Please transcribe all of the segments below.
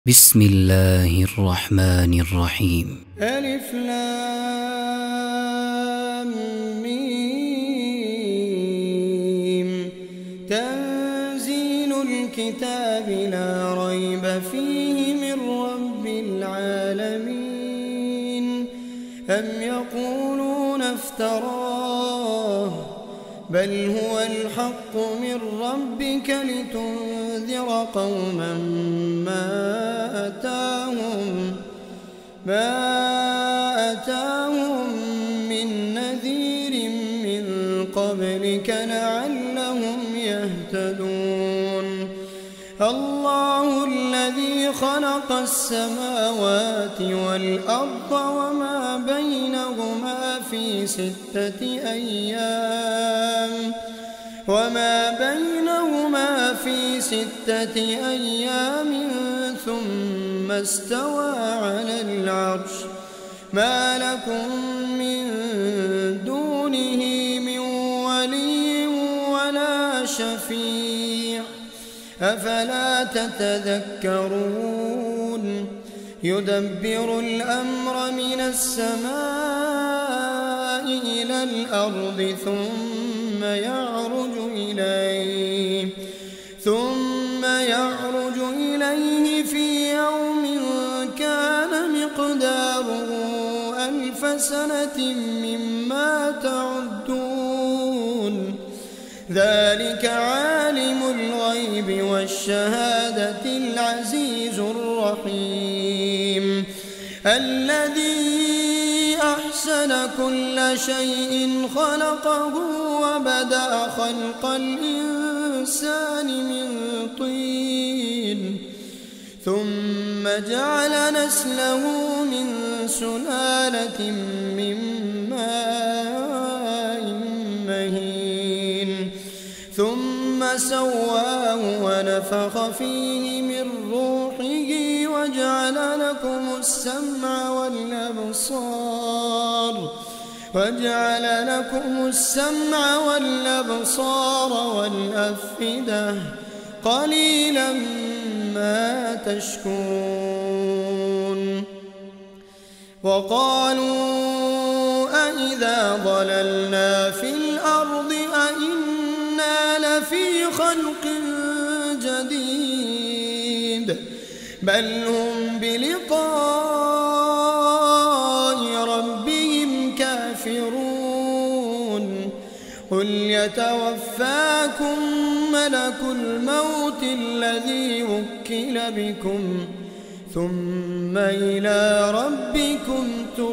بسم الله الرحمن الرحيم. ألف لام ميم. تنزيل الكتاب لا ريب فيه من رب العالمين. أم يقولون افتراه بل هو الحق من ربك لتنذر قوما ما أتاهم من نذير من قبلك لعلهم يهتدون. الله الذي خلق السماوات والأرض وما بينهما في 6 أيام ثم استوى على العرش. ما لكم من دونه من ولي ولا شفيع أفلا تتذكرون. يدبر الأمر من السماء إلى الأرض ثم يعرج إليه في يوم كان مقداره 1000 سنة مما تعدون. ذلك عالم الغيب والشهادة العزيز الرحيم. الذي أحسن كل شيء خلقه وبدأ خلق الإنسان من طين ثم جعل نسله من سلالة من ماء مهين ثم سواه ونفخ فيه من روحه وجعل لكم السمع والأبصار والأفئدة قليلا ما تشكرون. وقالوا أإذا ضللنا في الأرض أإنا لفي خلق جديد بل هم بلقاء ربهم كافرون. قل يتوفاكم ملك الموت الذي وكل بكم ثم إلى ربكم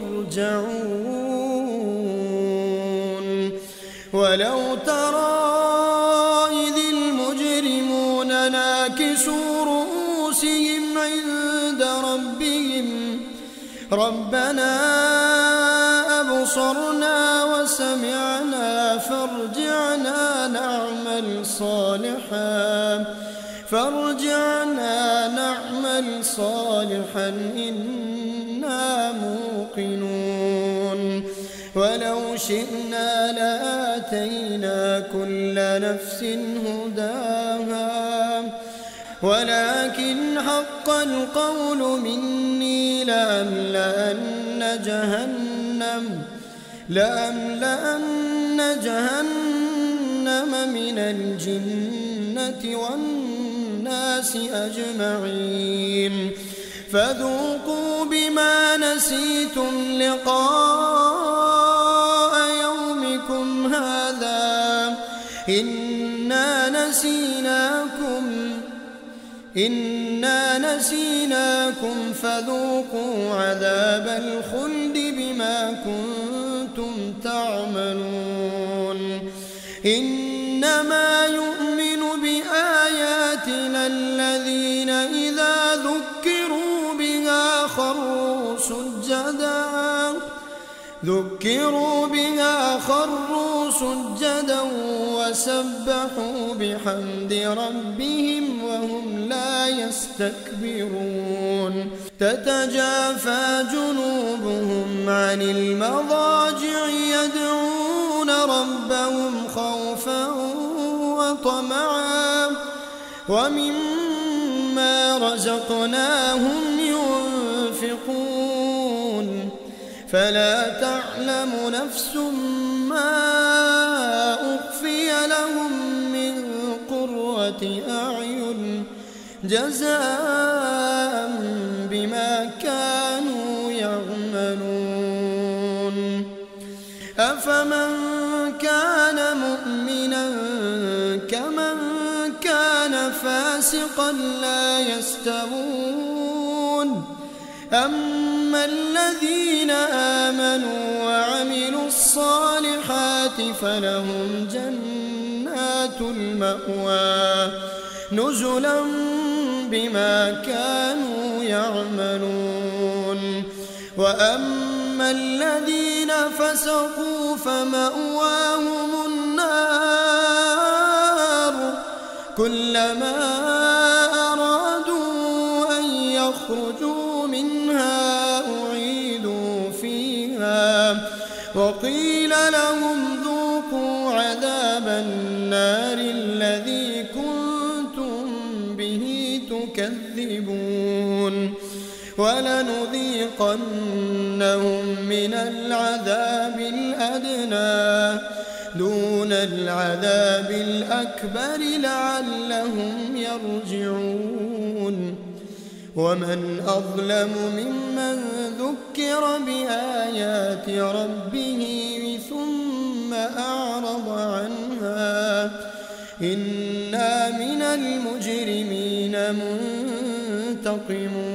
ترجعون. ولو ترى إذ المجرمون ناكسوا رؤوسهم عند ربهم ربنا أبصرنا وسمعنا فارجعنا نعمل صالحا إنا موقنون. ولو شئنا لآتينا كل نفس هداها ولكن حق القول مني لأملأن جهنم من الجنة والناس أجمعين. فذوقوا بما نسيتم لقاء يومكم هذا إنا نسيناكم فذوقوا عذاب الخلد بما كنتم تعملون. إنما يؤمن بآياتنا الذين إذا ذكروا بها خروا سجدا وسبحوا بحمد ربهم وهم لا يستكبرون. تتجافى جنوبهم عن المضاجع يدعون ربهم خوفا وطمعا ومما رزقناهم ينفقون فلا تعلم نفس ما أخفي لهم من قرة أعين جزاء بما كانوا يعملون أفمن كان مؤمنا كمن كان فاسقا لا يستوون أما الذين آمنوا وعملوا الصالحات فلهم جنات المأوى نزلا بما كانوا يعملون وأما الذين فسقوا فمأواهم النار كلما أرادوا أن يخرجوا منها أعيدوا فيها وقيل لهم ذوقوا عذاب النار الذي كنتم به تكذبون ولنذيقنهم من العذاب الأدنى دون العذاب الأكبر لعلهم يرجعون ومن أظلم ممن ذكر بآيات ربه ثم أعرض عنها إنا من المجرمين منتقمون